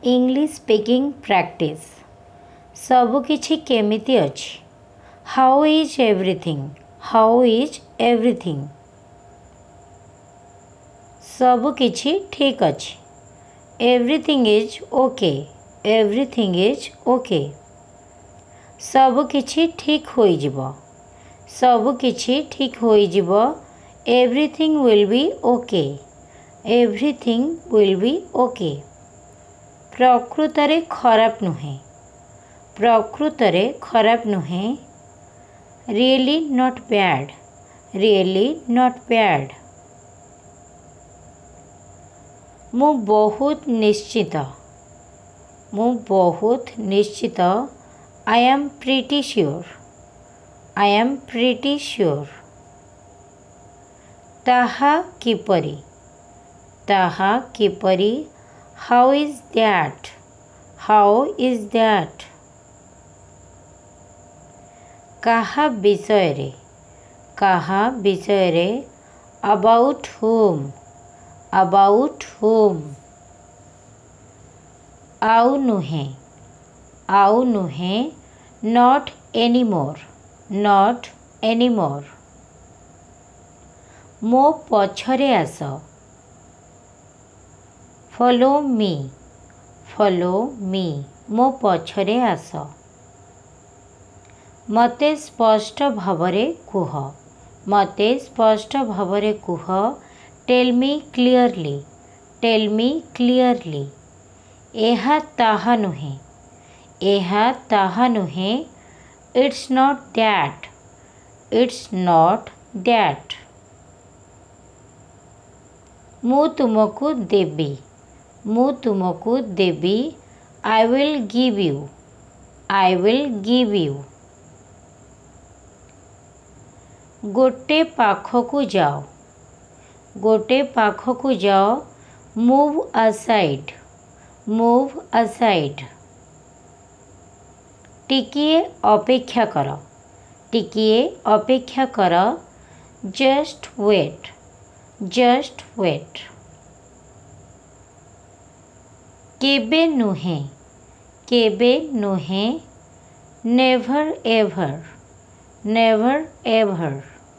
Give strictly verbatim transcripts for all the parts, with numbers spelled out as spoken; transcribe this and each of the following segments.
English speaking practice सबु किछि केमिति अछि how is everything how is everything सबु किछि ठीक अछि everything is okay everything is okay सबु किछि ठीक होई जिवो सबु किछि ठीक होई जिवो everything will be okay everything will be okay प्रकृतरे खराब नुहे प्रकृतरे खराब नुहे really not bad really not bad मु बहुत निश्चित मु बहुत निश्चित I am pretty sure I am pretty sure ताहा किपरि ताहा किपरि how is that how is that काहा विषय रे काहा विषय रे अबाउट हुम अबाउट हुम आउ नुहे आउ नुहे नॉट एनीमोर नॉट एनीमोर मो पछरे आस फॉलो मी फॉलो मी मो पछरे आस मते स्पष्ट भावरे कुह मते स्पष्ट भावरे कुह tell me clearly tell me clearly एहा ताहा नुहे एहा ताहा नुहे it's not that it's not that मु तुमको देबी मु तुमको देबी I will give you I will give you गोटे पाखकु जाओ गोटे पाखकु जाओ मूव असाइड मूव असाइड टिकिए अपेक्षा कर टिकिए अपेक्षा कर जस्ट वेट जस्ट वेट केबे नुहे केबे नुहे नेवर एवर नेवर एवर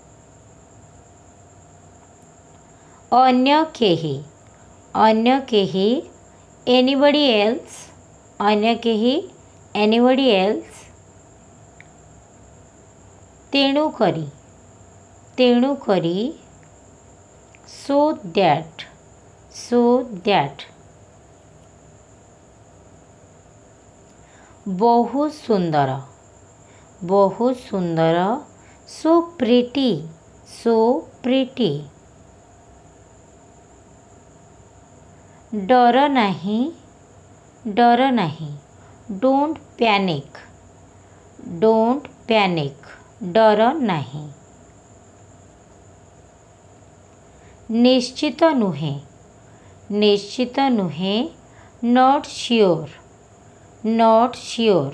अन्य केही अन्य केही एनीबडी एल्स अन्य केही एनीबडी एल्स तेणु करी तेणु करी सो दैट सो दैट बहुत सुंदर बहुत सुंदर सो प्रिटी सो प्रिटी डर नहीं डर नहीं डोंट पैनिक डोंट पैनिक डर नहीं निश्चित नुहे निश्चित नुहे नॉट श्योर नॉट श्योर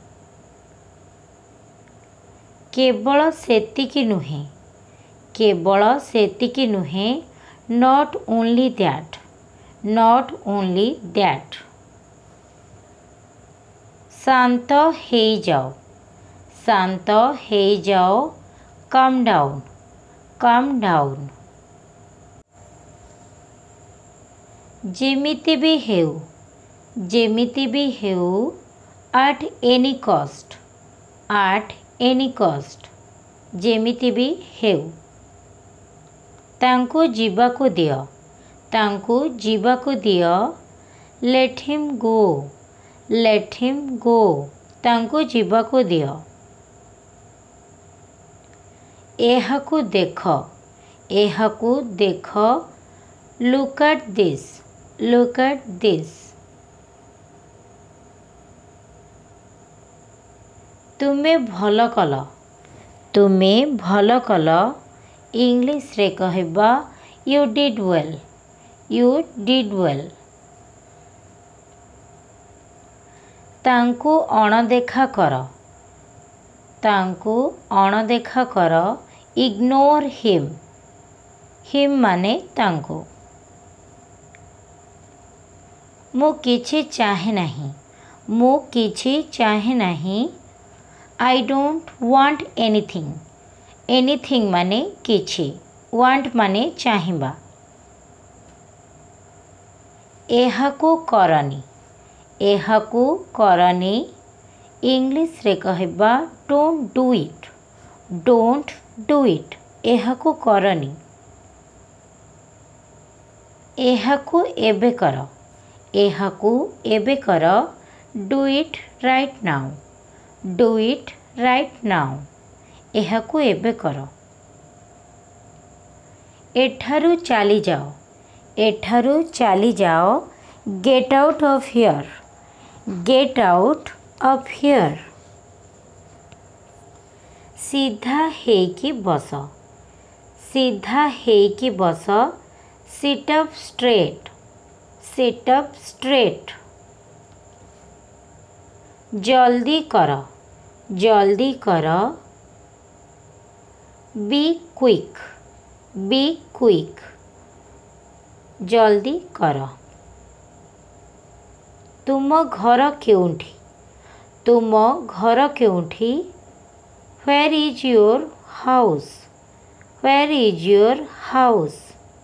केवल सेतिकी नुहे केवल सेतिकी नुहे not only that not only that शांत हे जाओ शांत हे जाओ काम डाउन काम डाउन जेमिति भी हेउ जेमिति भी हेउ at any cost at any cost जेमिति भी हेउ तांको जीवाको दियो तांको जीवाको दियो let him go let him go तांको जीवाको दियो एहाकू देख एहाकू देख look at this look at this तुमे भल कल तुमे भल कल इंग्लिश रे कहबा you did well you did well तांको अणदेखा कर तांको अणदेखा कर इग्नोर हिम हिम माने तांको ମୁଁ କିଛି ଚାହେଁ ନାହିଁ ମୁଁ କିଛି ଚାହେଁ ନାହିଁ I don't want anything anything माने किछि want माने चाहिबा एहाकू करनी एहाकू करनी इंग्लिश रे कहबा don't do it don't do it एहाकू करनी एहाकू एबे कर एहाकू एबे कर do it right now do it right now एहाकू एबे कर एठारू चली जाओ एठारू चली जाओ get out of here get out of here सीधा हेकी बस सीधा हेकी बस sit up straight sit up straight जल्दी कर जल्दी कर be quick be quick जल्दी कर तुम घर केउंठी तुम घर केउंठी where is your house where is your house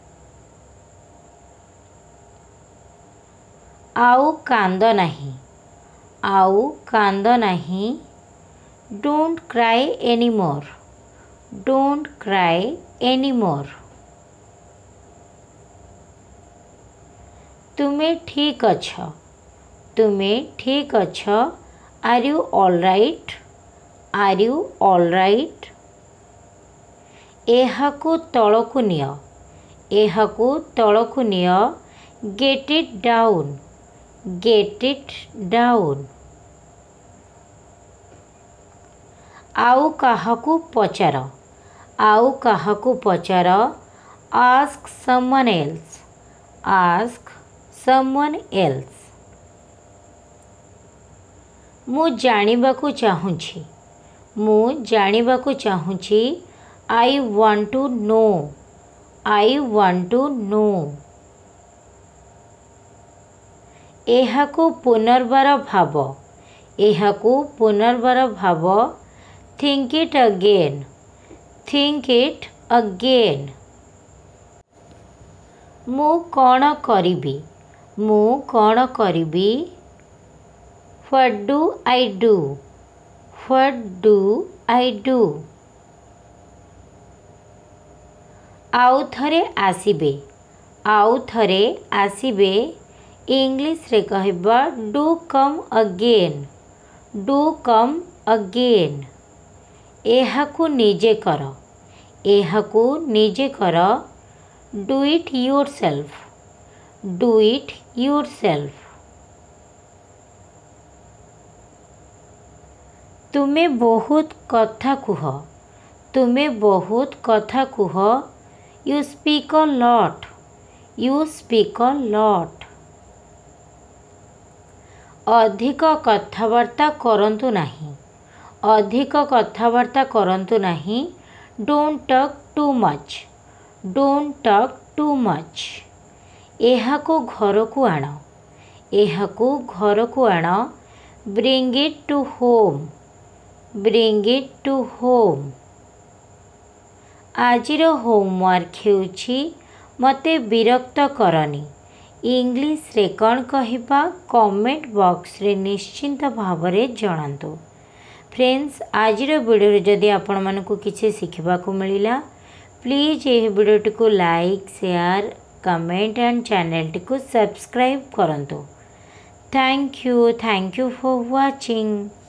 आउ कांद नहीं आउ कांद नहीं don't cry anymore don't cry anymore तुम्हें ठीक अछ तुम्हें ठीक अछ are you all right are you all right एहाकू तळकू निय एहाकू तळकू निय get it down get it down आउ काहाकू पचार आउ काहाकू पचार ask someone else ask someone else मु जानिबाकू चाहूँछि मु जानिबाकू चाहूँछि I want to know I want to know एहाकू पुनर्बार भाव एहाकू पुनर्बार भाव think it again think it again मु कौन करिबी मु कौन करिबी what do I do what do I do आउ थरे आसीबे आउ थरे आसीबे इंग्लिश रे कहबा do come again do come again एहाकू निजे कर एहाकू निजे कर do it yourself do it yourself तुमे बहुत कथा कुह तुमे बहुत कथा कुह you speak a lot you speak a lot अधिक कथावार्ता करंतु नहीं अधिक कथावार्ता करंतु नहीं don't talk too much don't talk too much एहाकू घर को आण एहाकू घर को आण bring it to home bring it to home आजिर होमवर्क हेउछि मते विरक्त करनी इंग्लिश रे कौन कहिबा कमेंट बॉक्स रे निश्चिंत भाव रे जणांतु फ्रेंड्स आजिर वीडियो जदि आपण मानकु किछि सिखिबाकू मिलिला प्लीज ये वीडियोटी को like share comment and channel को सब्सक्राइब करंतु thank you thank you for watching.